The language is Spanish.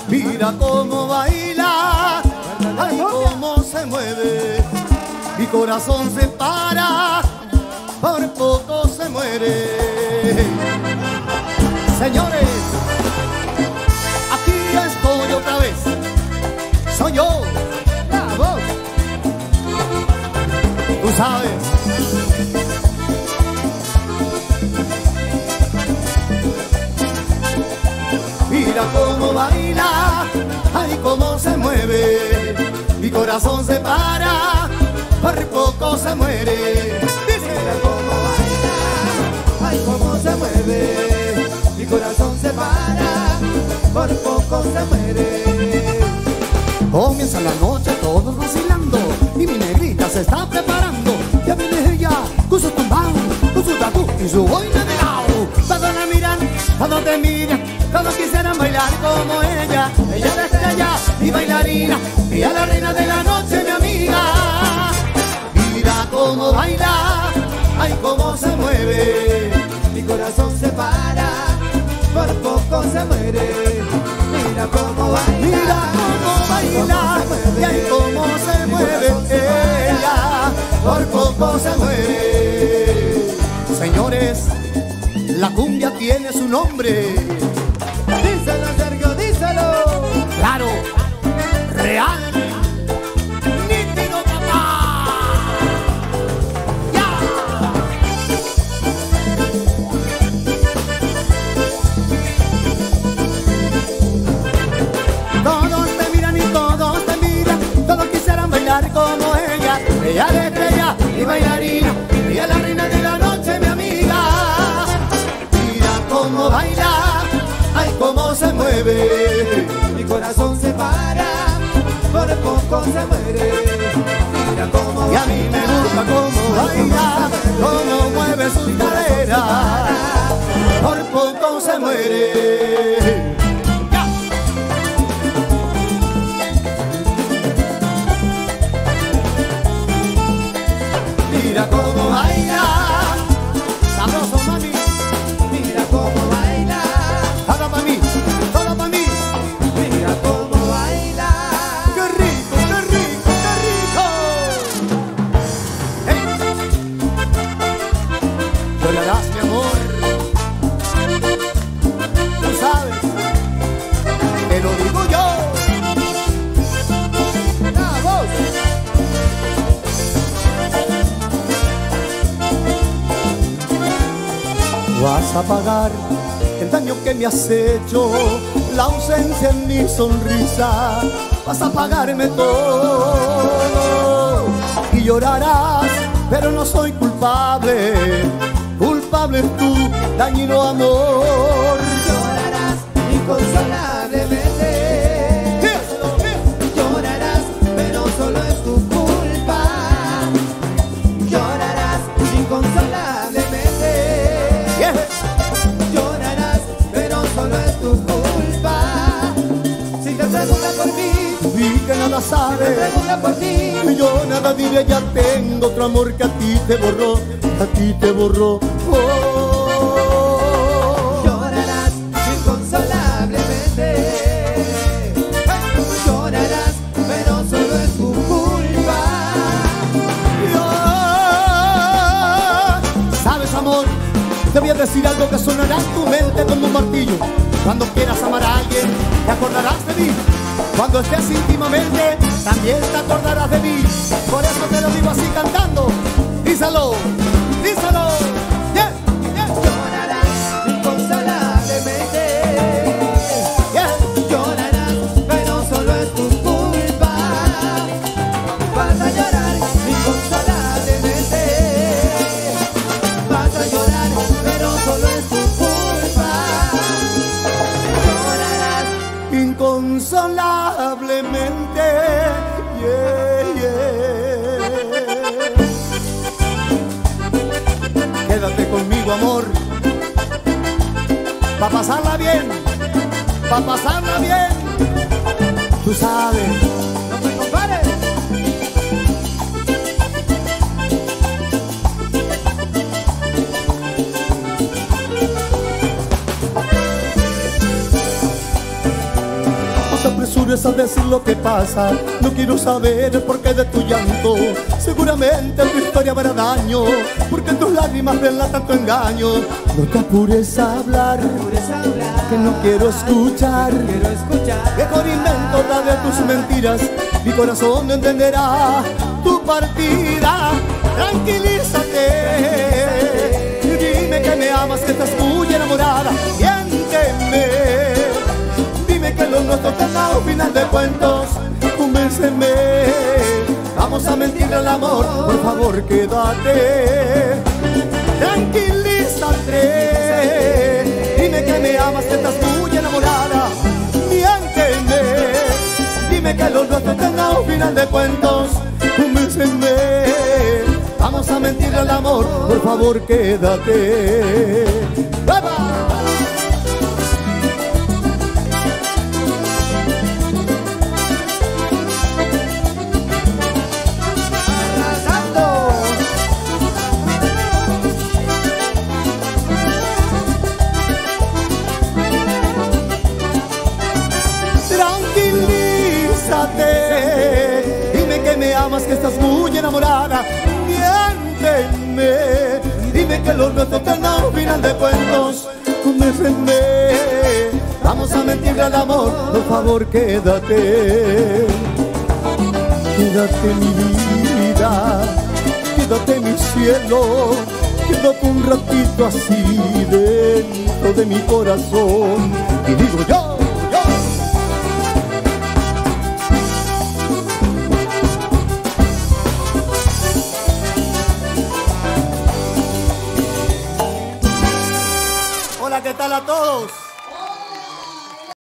Mira cómo baila, ay cómo se mueve. Mi corazón se para, por poco se muere. Señores, aquí estoy otra vez. Soy yo, la voz. Tú sabes. Mira cómo baila, ay cómo se mueve. Mi corazón se para, por poco se muere. Mira cómo baila, ay cómo se mueve. Mi corazón se para, por poco se muere. Comienza la noche todos vacilando y mi negrita se está preparando. Ya viene ella con su tumbao, con su tatu y su boina de lado. Todos la miran, todos te miran, todos quisieran bailar como ella. Ella es la estrella y bailarina, ella es la reina de la noche, mi amiga. Mira cómo baila, ay cómo se mueve. Mi corazón se para, por poco se muere. Mira cómo baila, mira cómo baila, y ay cómo se mueve ella, por poco se muere. Señores, la cumbia tiene su nombre. Díselo, Sergio, díselo. Claro, real, nítido, papá. ¡Ya! Todos te miran y todos te miran, todos quisieran bailar como ella. Ella es estrella y bailarina, ella es la reina de la noche, mi amiga. Mira cómo baila, ay cómo se mueve. Mi corazón se para, por poco se muere. Mira cómo Y a mí me gusta cómo baila, cómo mueve su cadera, por poco se muere. ¡Ya! Mira cómo baila, sabroso mami. Mira cómo baila, Todo pa' mí, todo pa' mí. mira cómo baila. ¡Qué rico, qué rico, qué rico! ¡Hey! Llorarás, mi amor. Tú sabes, te lo digo yo. La voz. Vas a pagar el daño que me has hecho, la ausencia en mi sonrisa. Vas a pagarme todo y llorarás, pero no soy culpable. Culpable es tu dañino amor. Llorarás inconsolablemente. Llorarás, pero solo es tu culpa. Llorarás inconsolablemente. Llorarás, pero solo es tu culpa. Si te preguntan por mí, Y que nada te sabe, preguntan por ti. yo nada diré, ya tengo otro amor que a ti te borró, a ti te borró. Oh. Llorarás inconsolablemente. Llorarás, pero solo es tu culpa. ¿Sabes, amor? Te voy a decir algo que sonará en tu mente como un martillo. Cuando quieras amar a alguien, te acordarás de mí. Cuando estés íntimamente, también te acordarás de mí. Por eso te lo digo así cantando. Díselo, díselo. Yeah, yeah, Llorarás inconsolablemente. yeah. Llorarás, pero solo es tu culpa. Vas a llorar inconsolablemente. Vas a llorar, pero solo es tu culpa. Llorarás Inconsolablemente. Yeah, yeah. Quédate conmigo, amor. Pa' pasarla bien, pa' pasarla bien. Tú sabes. no me compares. apures a decir lo que pasa. No quiero saber el porqué de tu llanto. Seguramente tu historia hará daño, porque tus lágrimas velan tanto engaño. No te apures a hablar, que no quiero escuchar. Mejor invento otra de tus mentiras. Mi corazón no entenderá tu partida. Tranquilízate, dime que me amas, que estás muy enamorada. Miénteme, dime que lo nuestro tendrá un final de cuentos. Convénceme, vamos a mentirle al amor. Por favor, quédate. Tranquilízate, dime que me amas, que estás muy enamorada. Miénteme, dime que lo nuestro tendrá un final de cuentos. Convénceme, vamos a mentirle al amor. Por favor, quédate. ¡Baba! Tranquilízate, dime que me amas, que estás muy enamorada. Miénteme, dime que lo nuestro tendrá un final de cuentos. Convénceme, vamos a mentirle al amor. Por favor, quédate. Quédate mi vida, quédate mi cielo. Quédate un ratito así dentro de mi corazón. Y digo yo. Hola, ¿qué tal a todos?